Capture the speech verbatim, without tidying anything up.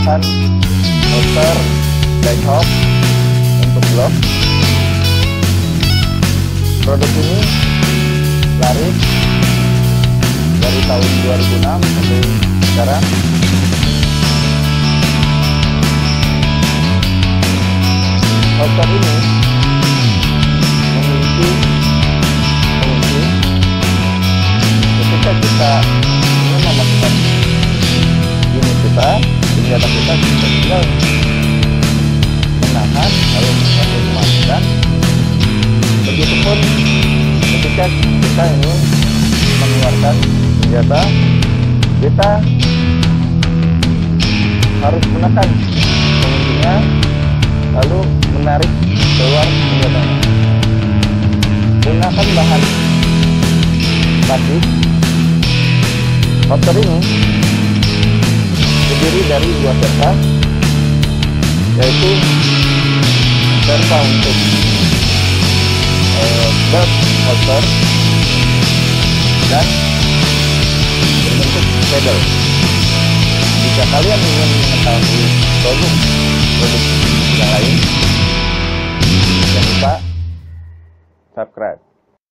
menggunakan holster Blackhawk untuk blok. Produk ini laris dari tahun dua ribu enam sampai sekarang. Holster ini memiliki fungsi ketika kita ingin memasukkan unit kita, senjata kita, kita tinggal menahan lalu sambil memasukkan. Begitupun ketika kita ingin mengeluarkan senjata, kita harus menekan pengunjungnya lalu menarik keluar senjatanya. Gunakan bahan plastik. Holster ini terdiri dari dua serta, yaitu serta untuk uh, belt holster dan berbentuk pedal. Jika kalian ingin mengetahui produk produk yang lain, jangan lupa subscribe.